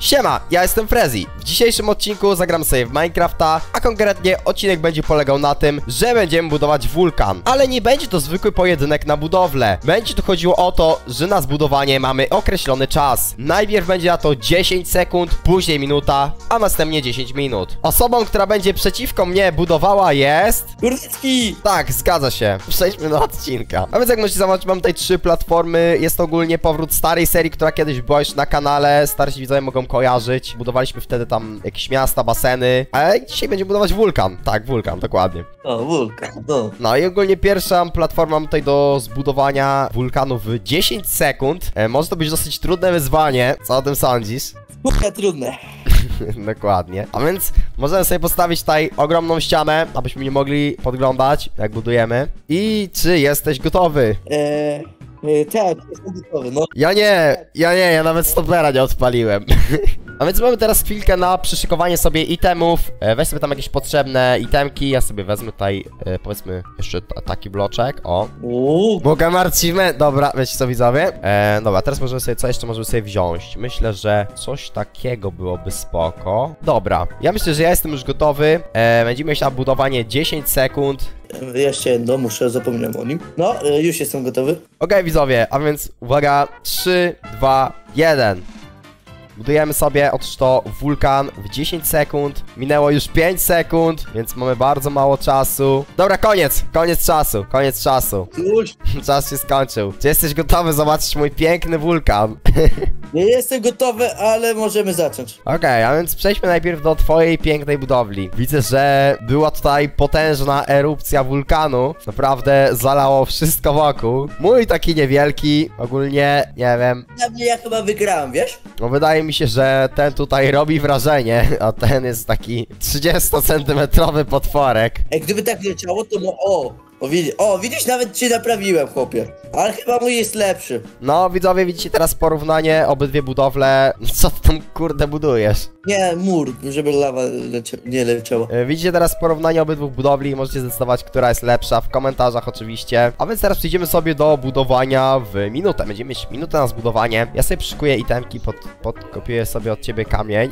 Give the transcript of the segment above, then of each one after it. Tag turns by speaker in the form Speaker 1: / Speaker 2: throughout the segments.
Speaker 1: Siema, ja jestem Frezzy. W dzisiejszym odcinku zagram sobie w Minecrafta, a konkretnie odcinek będzie polegał na tym, że będziemy budować wulkan. Ale nie będzie to zwykły pojedynek na budowlę. Będzie tu chodziło o to, że na zbudowanie mamy określony czas. Najpierw będzie na to 10 sekund, później minuta, a następnie 10 minut. Osobą, która będzie przeciwko mnie budowała jest...
Speaker 2: Górnicki!
Speaker 1: Tak, zgadza się. Przejdźmy do odcinka. A więc jak możecie zobaczyć, mam tutaj 3 platformy. Jest to ogólnie powrót starej serii, która kiedyś była już na kanale. Starsi widzowie mogą kojarzyć. Budowaliśmy wtedy tam jakieś miasta, baseny. A dzisiaj będziemy budować wulkan. Tak, wulkan, dokładnie.
Speaker 2: O, wulkan, no.
Speaker 1: No i ogólnie pierwsza platforma tutaj do zbudowania wulkanu w 10 sekund. Może to być dosyć trudne wyzwanie. Co o tym sądzisz?
Speaker 2: Kurwa, trudne.
Speaker 1: Dokładnie. A więc możemy sobie postawić tutaj ogromną ścianę, abyśmy nie mogli podglądać, jak budujemy. I czy jesteś gotowy?
Speaker 2: Tak, jestem gotowy, no.
Speaker 1: Ja nawet stopera nie odpaliłem. A więc mamy teraz chwilkę na przyszykowanie sobie itemów. Weź sobie tam jakieś potrzebne itemki. Ja sobie wezmę tutaj, powiedzmy, jeszcze taki bloczek. O. Mogę marcimy. Dobra, wiecie co, widzowie? Dobra, teraz możemy sobie, co jeszcze możemy sobie wziąć? Myślę, że coś takiego byłoby spoko. Dobra, ja myślę, że ja jestem już gotowy. Będziemy mieć na budowanie 10 sekund.
Speaker 2: Jeszcze jedno, zapomniałem o nim. No, już jestem gotowy.
Speaker 1: Okej, widzowie, a więc uwaga, 3, 2, 1. Budujemy sobie otóż to wulkan w 10 sekund. Minęło już 5 sekund, więc mamy bardzo mało czasu. Dobra, koniec czasu.
Speaker 2: Już.
Speaker 1: Czas się skończył. Czy jesteś gotowy zobaczyć mój piękny wulkan?
Speaker 2: Nie jestem gotowy, ale możemy zacząć.
Speaker 1: Okej, a więc przejdźmy najpierw do twojej pięknej budowli. Widzę, że była tutaj potężna erupcja wulkanu. Naprawdę zalało wszystko wokół. Mój taki niewielki, ogólnie, nie wiem.
Speaker 2: Na mnie ja chyba wygrałem, wiesz?
Speaker 1: No wydaje mi się, że ten tutaj robi wrażenie, a ten jest taki 30-centymetrowy potworek.
Speaker 2: Gdyby tak leciało, to widzisz, nawet cię naprawiłem, chłopie. Ale chyba mój jest lepszy.
Speaker 1: No, widzowie, widzicie teraz porównanie, obydwie budowle. Co ty tam, kurde, budujesz?
Speaker 2: Nie, mur, żeby lawa nie leciała.
Speaker 1: Widzicie teraz porównanie obydwu budowli i możecie zdecydować, która jest lepsza w komentarzach oczywiście. A więc teraz przejdziemy sobie do budowania w minutę. Będziemy mieć minutę na zbudowanie. Ja sobie przyszykuję itemki, podkopiuję sobie od ciebie kamień.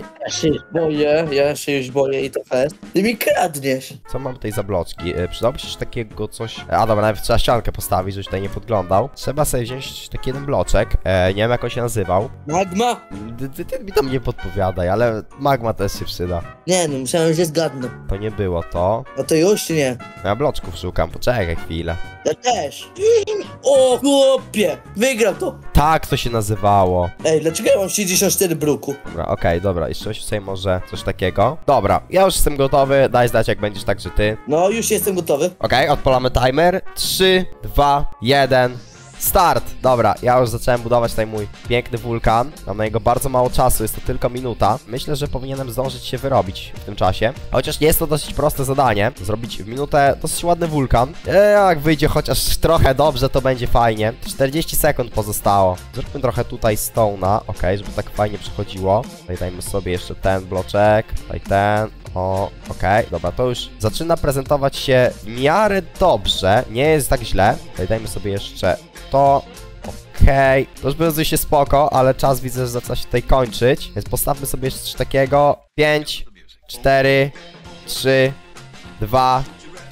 Speaker 2: Ja się już boję i to fest. Ty mi kradniesz.
Speaker 1: Co mam tutaj za bloczki? Przydałoby się takiego coś... A dobra, nawet trzeba ściankę postawić, żebyś tutaj nie podglądał. Trzeba sobie wziąć taki jeden bloczek. Nie wiem, jak on się nazywał.
Speaker 2: Magma?
Speaker 1: Ty mi tam nie podpowiadaj, ale magma też się przyda.
Speaker 2: Nie no, myślałem, że zgadnę.
Speaker 1: To nie było to.
Speaker 2: No to już nie.
Speaker 1: Ja bloczków szukam, poczekaj chwilę.
Speaker 2: Ja też. O chłopie, wygrał to.
Speaker 1: Tak to się nazywało.
Speaker 2: Ej, dlaczego ja mam 64 bruku?
Speaker 1: Dobra, okej, dobra, jeszcze sobie może coś takiego. Dobra, ja już jestem gotowy, daj znać jak będziesz także ty.
Speaker 2: No, już jestem gotowy.
Speaker 1: Okej, odpalamy timer. 3, 2, 1... Start! Dobra, ja już zacząłem budować tutaj mój piękny wulkan. Mam na niego bardzo mało czasu, jest to tylko minuta. Myślę, że powinienem zdążyć się wyrobić w tym czasie. Chociaż nie jest to dosyć proste zadanie. Zrobić w minutę dosyć ładny wulkan. Jak wyjdzie chociaż trochę dobrze, to będzie fajnie. 40 sekund pozostało. Zróbmy trochę tutaj stone'a, okej, żeby tak fajnie przechodziło. Tutaj dajmy sobie jeszcze ten bloczek, tutaj ten. O, okej, dobra, to już zaczyna prezentować się w miarę dobrze. Nie jest tak źle. Tutaj dajmy sobie jeszcze to. Okej, to już będzie się spoko, ale czas widzę, że zaczyna się tutaj kończyć. Więc postawmy sobie jeszcze coś takiego. 5, 4, 3, 2,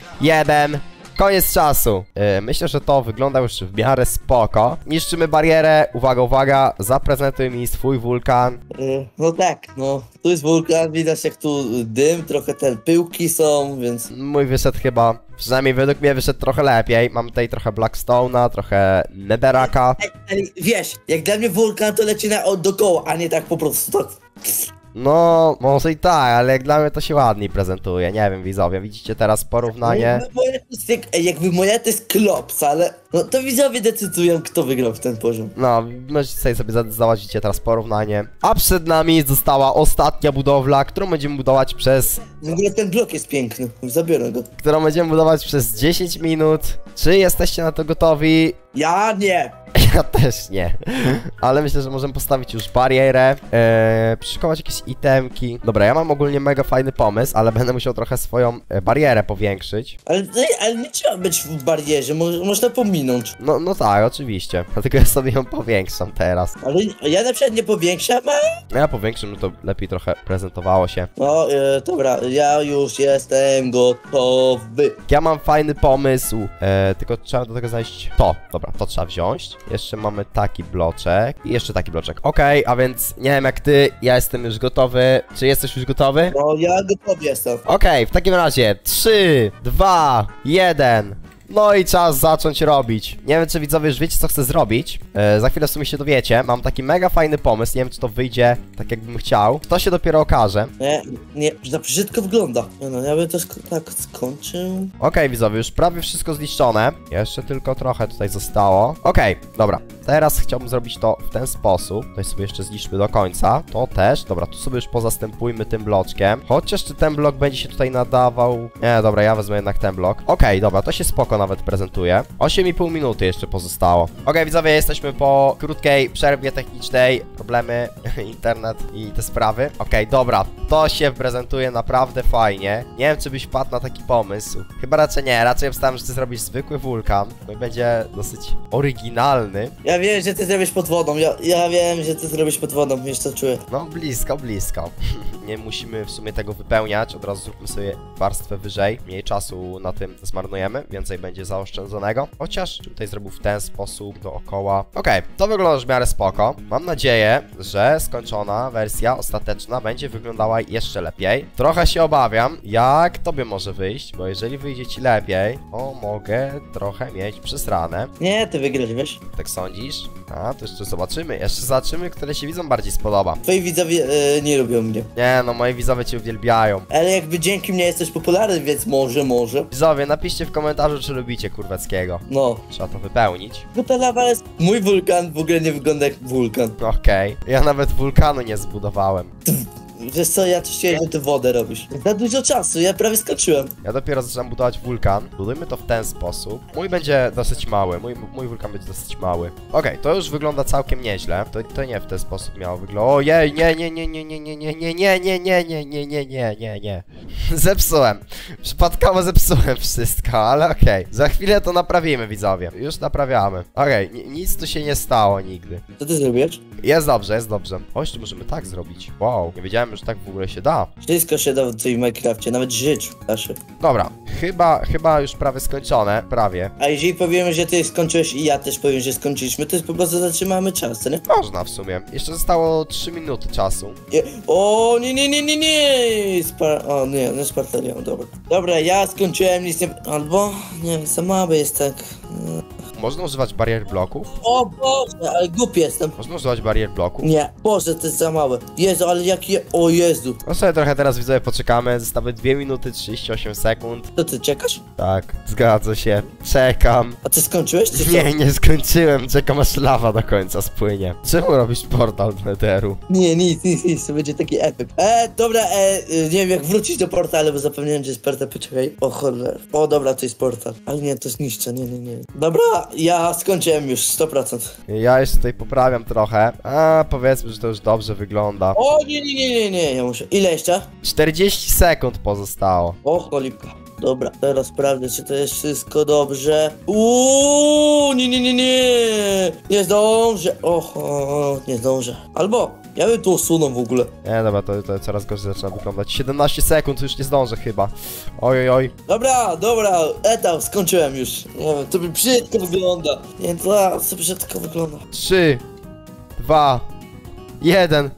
Speaker 1: 1. Koniec czasu. Myślę, że to wygląda już w miarę spoko. Niszczymy barierę. Uwaga, uwaga. Zaprezentuj mi swój wulkan.
Speaker 2: No tak, no. Tu jest wulkan, widać jak tu dym, trochę te pyłki są, więc...
Speaker 1: Mój wyszedł chyba, przynajmniej według mnie wyszedł trochę lepiej. Mam tutaj trochę Blackstone'a, trochę Netheraka.
Speaker 2: Ej, wiesz, jak dla mnie wulkan to leci dookoła, a nie tak po prostu tak...
Speaker 1: No, może i tak, ale jak dla mnie to się ładniej prezentuje. Nie wiem, widzowie, widzicie teraz porównanie.
Speaker 2: Jakby moja to jest klops, ale... No to widzowie decydują, kto wygrał w ten poziom.
Speaker 1: No, możecie sobie zadecydować, widzicie teraz porównanie. A przed nami została ostatnia budowla, którą będziemy budować przez...
Speaker 2: W ogóle ten blok jest piękny, zabiorę go.
Speaker 1: Którą będziemy budować przez 10 minut. Czy jesteście na to gotowi?
Speaker 2: Ja nie.
Speaker 1: Ja też nie. Ale myślę, że możemy postawić już barierę, przyszykować jakieś itemki. Dobra, ja mam ogólnie mega fajny pomysł, ale będę musiał trochę swoją barierę powiększyć.
Speaker 2: Ale nie trzeba być w barierze, można pominąć.
Speaker 1: No tak, oczywiście. Dlatego ja sobie ją powiększam teraz.
Speaker 2: Ale ja na przykład nie powiększam, a...
Speaker 1: No ja powiększam, no to lepiej trochę prezentowało się.
Speaker 2: No, dobra, ja już jestem gotowy.
Speaker 1: Ja mam fajny pomysł, tylko trzeba do tego znaleźć to. Dobra, to trzeba wziąć. Jeszcze mamy taki bloczek i jeszcze taki bloczek. Okej, a więc nie wiem jak ty, ja jestem już gotowy. Czy jesteś już gotowy?
Speaker 2: No, ja gotowy jestem.
Speaker 1: Okej, w takim razie 3, 2, 1. No i czas zacząć robić. Nie wiem, czy widzowie już wiecie, co chcę zrobić. Za chwilę w sumie się dowiecie. Mam taki mega fajny pomysł. Nie wiem, czy to wyjdzie tak, jakbym chciał. To się dopiero okaże.
Speaker 2: Nie, za brzydko wygląda. No, ja bym to tak skończył.
Speaker 1: Okej, widzowie, już prawie wszystko zniszczone. Jeszcze tylko trochę tutaj zostało. Okej, dobra. Teraz chciałbym zrobić to w ten sposób. Tutaj sobie jeszcze zniszczmy do końca. To też. Dobra, tu sobie już pozastępujmy tym bloczkiem. Chociaż czy ten blok będzie się tutaj nadawał? Nie, dobra, ja wezmę jednak ten blok. Okej, dobra, to się spoko nawet prezentuje. 8,5 minuty jeszcze pozostało. Okej, widzowie, jesteśmy po krótkiej przerwie technicznej. Problemy, internet i te sprawy. Okej, dobra, to się prezentuje naprawdę fajnie. Nie wiem, czy byś wpadł na taki pomysł. Chyba raczej nie, raczej obstawiam, że ty zrobisz zwykły wulkan. No i będzie dosyć oryginalny.
Speaker 2: Ja wiem, że ty zrobisz pod wodą. Ja wiem, że ty zrobisz pod wodą, wiesz co czuję.
Speaker 1: No, blisko, blisko. Nie musimy w sumie tego wypełniać. Od razu zróbmy sobie warstwę wyżej. Mniej czasu na tym zmarnujemy. Więcej będzie zaoszczędzonego. Chociaż tutaj zrobił w ten sposób dookoła. Okej, to wygląda już w miarę spoko. Mam nadzieję, że skończona wersja ostateczna będzie wyglądała jeszcze lepiej. Trochę się obawiam, jak tobie może wyjść, bo jeżeli wyjdzie ci lepiej, to mogę trochę mieć przesrane.
Speaker 2: Nie, ty wygrasz, wiesz?
Speaker 1: Tak sądzisz? A, to jeszcze zobaczymy. Jeszcze zobaczymy, które się widzom bardziej spodoba.
Speaker 2: Twoi widzowie nie lubią mnie.
Speaker 1: Nie, no moi widzowie cię uwielbiają.
Speaker 2: Ale jakby dzięki mnie jesteś popularny, więc może.
Speaker 1: Widzowie, napiszcie w komentarzu, czy lubicie Kurweckiego.
Speaker 2: No.
Speaker 1: Trzeba to wypełnić.
Speaker 2: Bo ta lawa jest... Mój wulkan w ogóle nie wygląda jak wulkan.
Speaker 1: Okej. Ja nawet wulkanu nie zbudowałem.
Speaker 2: Wiesz co, ja też chciałem, że ty wodę robisz. Za dużo czasu, ja prawie skończyłem.
Speaker 1: Ja dopiero zaczynam budować wulkan. Budujmy to w ten sposób. Mój będzie dosyć mały. Mój wulkan będzie dosyć mały. Okej, to już wygląda całkiem nieźle. To nie w ten sposób miało wyglądać. Ojej, nie. Zepsułem. Przypadkowo zepsułem wszystko, ale okej. Za chwilę to naprawimy, widzowie. Już naprawiamy. Okej, nic tu się nie stało nigdy.
Speaker 2: Co ty zrobisz?
Speaker 1: Jest dobrze, jest dobrze. Chodź, tu możemy tak zrobić. Wow, nie wiedziałem, że tak w ogóle się da.
Speaker 2: Wszystko się da w tej Minecrafcie, nawet żyć da się.
Speaker 1: Dobra, chyba już prawie skończone, prawie.
Speaker 2: A jeżeli powiemy, że ty skończyłeś i ja też powiem, że skończyliśmy, to po prostu zatrzymamy czas, co nie?
Speaker 1: Można w sumie. Jeszcze zostało 3 minuty czasu.
Speaker 2: O, nie. O, nie Spartalion, dobra. Dobra, ja skończyłem, nic nie... Albo, nie, za mały jest tak.
Speaker 1: Można używać barier bloków?
Speaker 2: O Boże, ale głupi jestem.
Speaker 1: Można używać barier bloków?
Speaker 2: Nie, Boże, to jest za małe. Jezu, ale jakie... O Jezu.
Speaker 1: No sobie trochę teraz widzowie poczekamy. Zostały 2 minuty 38 sekund.
Speaker 2: To ty czekasz?
Speaker 1: Tak, zgadza się. Czekam.
Speaker 2: A ty skończyłeś, czy co?
Speaker 1: Nie skończyłem. Czekam aż lawa do końca spłynie. Czemu robisz portal do Netheru?
Speaker 2: Nie, nic, to będzie taki epic. Dobra, nie wiem jak wrócić do portalu, bo zapomniałem, że jest portal, poczekaj. O cholera. O dobra, to jest portal. Ale nie, to zniszczę, nie. Dobra, ja skończyłem już, 100%.
Speaker 1: Ja jeszcze tutaj poprawiam trochę. A powiedzmy, że to już dobrze wygląda.
Speaker 2: O nie, ja muszę. Ile jeszcze?
Speaker 1: 40 sekund pozostało.
Speaker 2: O cholipka. Dobra, teraz sprawdzę, czy to jest wszystko dobrze. Nie. Nie zdążę. Oho, nie zdążę. Albo, ja bym tu usunął w ogóle.
Speaker 1: Nie, dobra, to coraz gorzej zaczyna wyglądać. 17 sekund, już nie zdążę chyba. Oj.
Speaker 2: Dobra, etap, skończyłem już. Nie wiem, to brzydko wygląda. Nie, to brzydko wygląda.
Speaker 1: 3, 2, 1.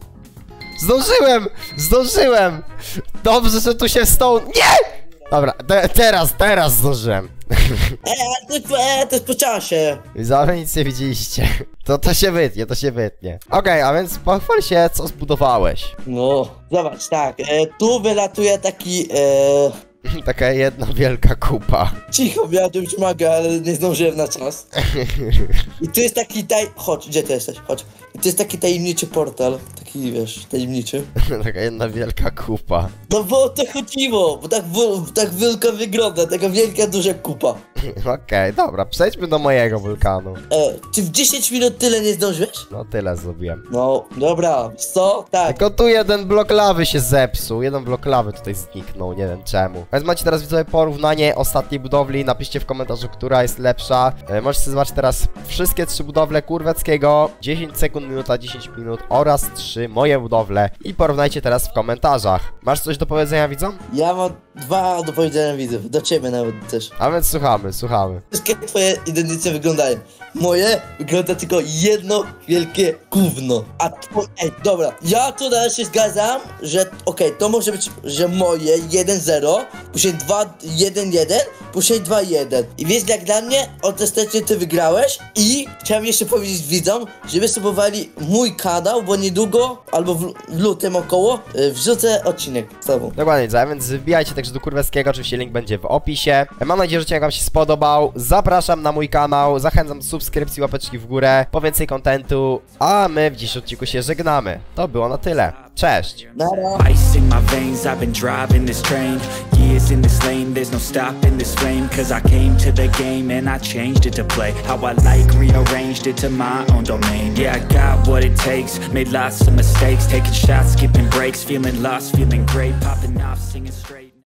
Speaker 1: Zdążyłem! Dobrze, że tu się stąd... Nie! Dobra, teraz zdążyłem.
Speaker 2: To jest po czasie.
Speaker 1: Widzowie, nic nie widzieliście. To się wytnie. Okej, a więc pochwal się, co zbudowałeś.
Speaker 2: No, zobacz, tak, tu wylatuje taki,
Speaker 1: Taka jedna wielka kupa.
Speaker 2: Cicho, miałem ci magę, ale nie zdążyłem na czas. I tu jest taki Chodź, gdzie ty jesteś? Chodź. I tu jest taki tajemniczy portal. Taki, wiesz, tajemniczy.
Speaker 1: Taka jedna wielka kupa.
Speaker 2: No bo o to chodziło, bo tak wielka wygląda, taka wielka, duża kupa.
Speaker 1: Okej, dobra, przejdźmy do mojego wulkanu.
Speaker 2: Czy w 10 minut tyle nie zdążyłeś?
Speaker 1: No tyle zrobiłem.
Speaker 2: No, dobra, co? Tak.
Speaker 1: Tylko tu jeden blok lawy się zepsuł, jeden blok lawy tutaj zniknął, nie wiem czemu. Więc macie teraz widzowie porównanie ostatniej budowli, napiszcie w komentarzu, która jest lepsza. Możecie zobaczyć teraz wszystkie 3 budowle Kurweckiego, 10 sekund, minuta, 10 minut oraz 3 moje budowle i porównajcie teraz w komentarzach. Masz coś do powiedzenia widzom?
Speaker 2: Ja mam 2 do powiedzenia widzów, do ciebie nawet też.
Speaker 1: A więc słuchamy.
Speaker 2: Wszystkie twoje identycje wyglądają. Moje wygląda tylko jedno wielkie gówno. A twoje... Ej, dobra. Ja tu teraz się zgadzam, że okej, to może być, że moje 1-0, później 2-1-1, później 2-1. I wiesz, jak dla mnie, ostatecznie ty wygrałeś i chciałem jeszcze powiedzieć widzom, żeby subowali mój kanał, bo niedługo, albo w lutym około, wrzucę odcinek z tobą.
Speaker 1: Dokładnie, więc wbijajcie także do Kurweckiego, oczywiście link będzie w opisie. Mam nadzieję, że odcinek wam się spodobał. Zapraszam na mój kanał, zachęcam do subskrypcji, łapeczki w górę, po więcej kontentu, a my w dzisiejszym odcinku się żegnamy. To było na tyle. Cześć!
Speaker 2: Nara.
Speaker 3: Ice in my veins, I've been driving this train. Years in this lane, there's no stopping this flame. Cause I came to the game and I changed it to play how I like, rearranged it to my own domain. Yeah, I got what it takes, made lots of mistakes, taking shots, skipping breaks, feeling lost, feeling great, popping off, singing straight.